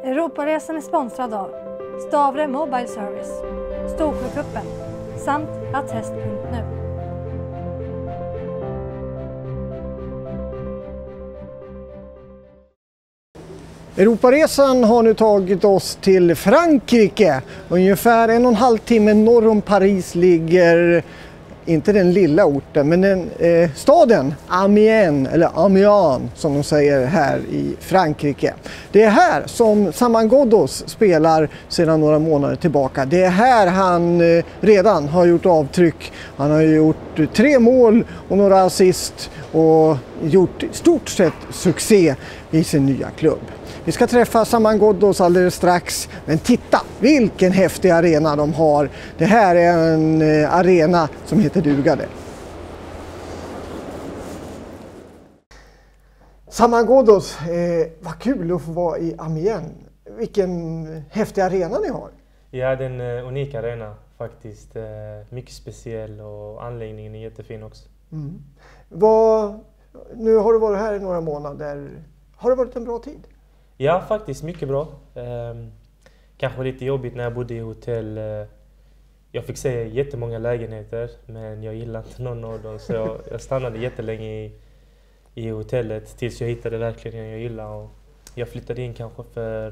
Europaresan är sponsrad av Stavre Mobile Service, Storsjökuppen samt Attest.nu. Europaresan har nu tagit oss till Frankrike. Ungefär 1,5 timme norr om Paris ligger, inte den lilla orten, men den staden Amiens, eller Amiens som de säger här i Frankrike. Det är här som Saman Ghoddos spelar sedan några månader tillbaka. Det är här han redan har gjort avtryck. Han har gjort 3 mål och några assist och gjort i stort sett succé i sin nya klubb. Vi ska träffa Saman Ghoddos alldeles strax, men titta vilken häftig arena de har. Det här är en arena som heter duga det. Saman Ghoddos, vad kul att få vara i Amiens. Vilken häftig arena ni har. Ja, det är en unik arena faktiskt. Mycket speciell och anläggningen är jättefin också. Mm. Nu har du varit här i några månader. Har det varit en bra tid? Ja, faktiskt mycket bra. Kanske lite jobbigt när jag bodde i hotell. Jag fick se jättemånga lägenheter, men jag gillade inte någon av dem. Så jag stannade jättelänge i hotellet tills jag hittade verkligen en jag gillade. Och jag flyttade in kanske för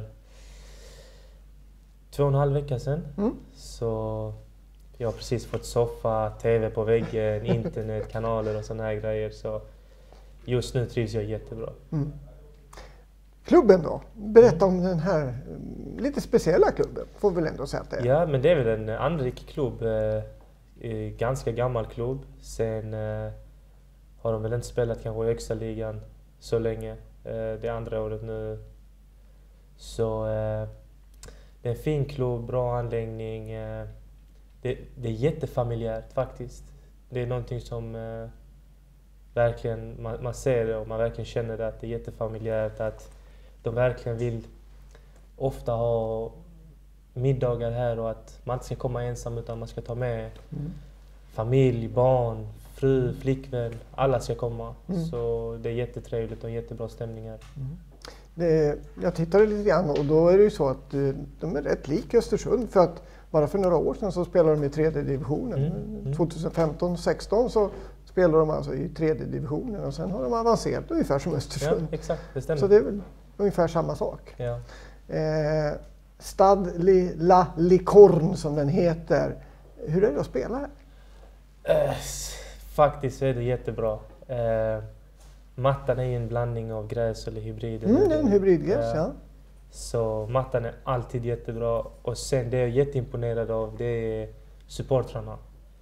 2,5 veckor sedan. Mm. Så jag har precis fått soffa, tv på väggen, internet, kanaler och såna här grejer. Så just nu trivs jag jättebra. Mm. Klubben då? Berätta om den här lite speciella klubben, får vi väl ändå säga att det är. Ja, men det är väl en anrik klubb. Ganska gammal klubb. Sen har de väl inte spelat kanske i högsta ligan så länge. Det är andra året nu. Så det är en fin klubb, bra anläggning. Det är jättefamiljärt faktiskt. Det är någonting som verkligen man ser det och man verkligen känner det, att det är jättefamiljärt. Att de verkligen vill ofta ha middagar här och att man inte ska komma ensam utan man ska ta med familj, barn, fru, flickvän. Alla ska komma. Så det är jättetrevligt och jättebra stämning här. Jag tittade lite grann och då är det ju så att de är rätt lik Östersund, för att bara för några år sedan så spelade de i 3:e divisionen. 2015-16 så spelar de alltså i 3:e divisionen och sen har de avancerat ungefär som Östersund. Ja, exakt, det stämmer. Så det är väl ungefär samma sak. Ja. Stade La Licorne som den heter. Hur är det att spela här? Faktiskt är det jättebra. Mattan är ju en blandning av gräs eller hybrid. Det är en hybridgräs, ja. Så mattan är alltid jättebra. Och sen det jag är jätteimponerad av, det är supportrarna.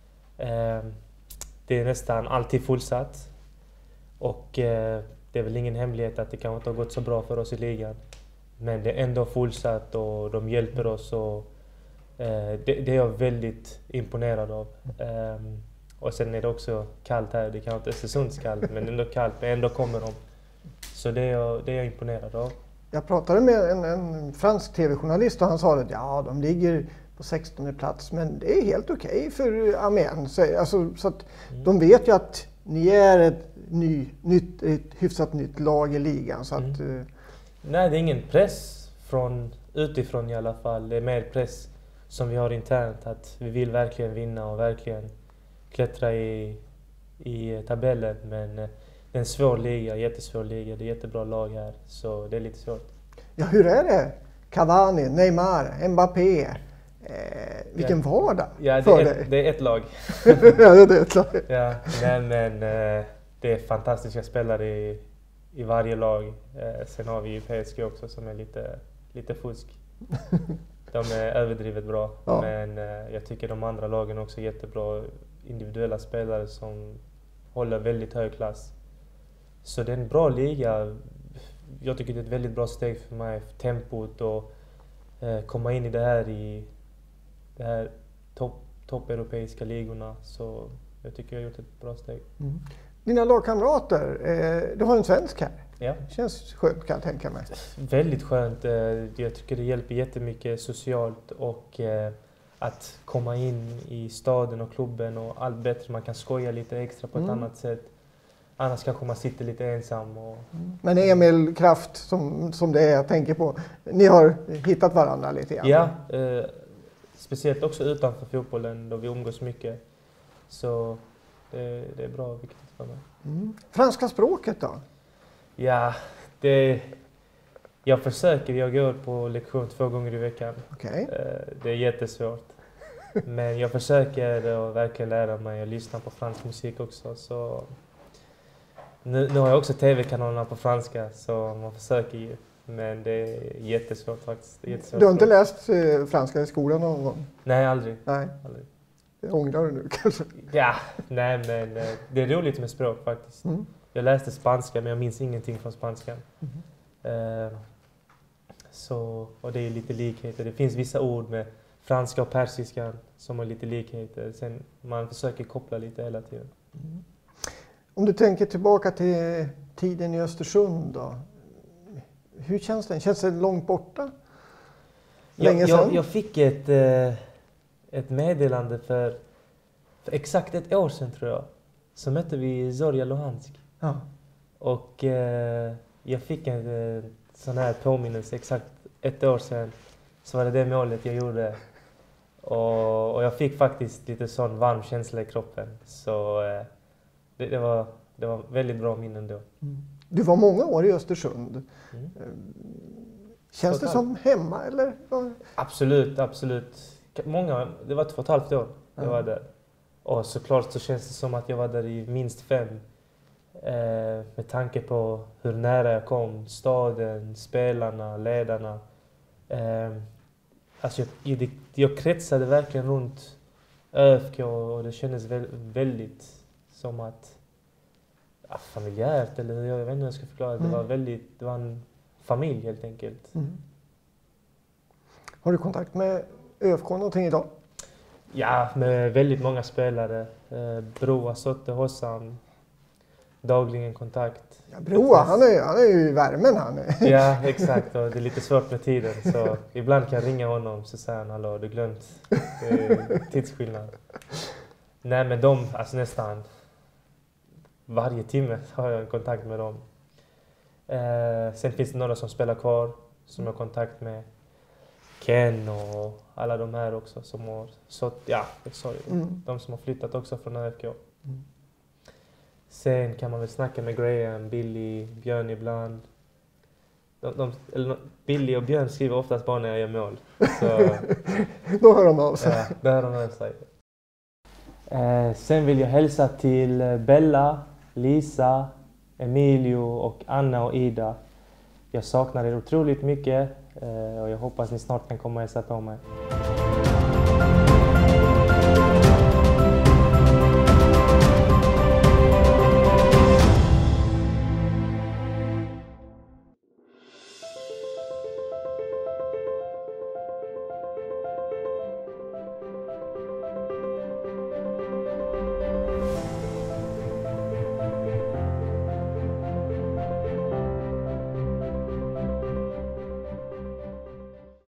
Det är nästan alltid fullsatt. Och det är väl ingen hemlighet att det kanske inte har gått så bra för oss i ligan. Men det är ändå fullsatt och de hjälper oss. Och, det är jag väldigt imponerad av. Och sen är det också kallt här. Det kanske inte är säsongskallt, men ändå kallt. Men ändå kommer de. Så det är jag imponerad av. Jag pratade med en fransk tv-journalist och han sa att ja, de ligger på 16:e plats. Men det är helt okej för Amiens. Alltså, så att de vet ju att ni är ett hyfsat nytt lag i ligan. Så att, Nej, det är ingen press utifrån i alla fall. Det är mer press som vi har internt. Att vi vill verkligen vinna och verkligen klättra i tabellen. Men det är en svår liga, jättesvår liga. Det är jättebra lag här, så det är lite svårt. Ja, hur är det? Cavani, Neymar, Mbappé. Vilken vardag för dig? Det är ett lag. Ja, det är ett lag. Ja, men det är fantastiska spelare i varje lag. Sen har vi ju PSG också som är lite fusk. De är överdrivet bra. Ja. Men jag tycker de andra lagen också är jättebra. Individuella spelare som håller väldigt hög klass. Så det är en bra liga. Jag tycker det är ett väldigt bra steg för mig. Tempot och komma in i det här toppeuropeiska ligorna. Så jag tycker jag har gjort ett bra steg. Mm. Dina lagkamrater, du har en svensk här. Ja. Känns skönt, kan jag tänka mig. Väldigt skönt. Jag tycker det hjälper jättemycket socialt och att komma in i staden och klubben och allt bättre. Man kan skoja lite extra på ett annat sätt. Annars kanske man sitter lite ensam. Och... Men Emil Kraft som det är jag tänker på, ni har hittat varandra lite grann? Ja, speciellt också utanför fotbollen då vi umgås mycket. Så det är bra och viktigt för mig. Franska språket då? Ja, jag försöker. Jag går på lektion 2 gånger i veckan. Okay. Det är jättesvårt. Men jag försöker att verkligen lära mig att lyssna på fransk musik också. Så nu har jag också tv-kanalerna på franska så man försöker ju. Men det är jättesvårt faktiskt. Du har inte läst franska i skolan någon gång? Nej, aldrig. Nej. Aldrig. Det ångrar du nu kanske? Ja, nej men det är roligt med språk faktiskt. Jag läste spanska men jag minns ingenting från spanskan. Och det är lite likheter. Det finns vissa ord med franska och persiskan som har lite likheter. Sen man försöker koppla lite hela tiden. Om du tänker tillbaka till tiden i Östersund då. Hur känns det? Känns det långt borta? Länge sedan? Jag fick ett meddelande för exakt 1 år sedan tror jag. Så mötte vi Zorya Luhansk. Ja. Och jag fick en sån här påminnelse exakt 1 år sedan. Så var det målet jag gjorde. Och jag fick faktiskt lite sån varm känsla i kroppen. Så det var väldigt bra minnen då. Du var många år i Östersund. Känns det som hemma eller? Absolut. Det var 2,5 år jag var där. Och såklart så känns det som att jag var där i minst 5. Med tanke på hur nära jag kom. Staden, spelarna, ledarna. Alltså jag kretsade verkligen runt ÖFK och det kändes väldigt som att familjärt eller jag vet inte hur jag ska förklara. Det var en familj helt enkelt. Har du kontakt med ÖFK någonting idag? Ja, med väldigt många spelare. Broa, Sotte, Hossam. Dagligen kontakt. Ja, Broa, han är ju i värmen han. Ja, exakt. Och det är lite svårt med tiden. Så ibland kan jag ringa honom så säger han, hallå, du glömt. Det är tidsskillnad. Nej, men alltså nästan varje timme har jag en kontakt med dem. Sen finns det några som spelar kvar, som jag har kontakt med. Ken och alla de här också som har de som har flyttat också från ÖFK. Sen kan man väl snacka med Graham, Billy, Björn ibland. Billy och Björn skriver oftast bara när jag gör mål. Så, då hör de av sig. Ja, då hör de av sig. Sen vill jag hälsa till Bella, Lisa, Emilio och Anna och Ida. Jag saknar er otroligt mycket och jag hoppas ni snart kan komma och hälsa på mig.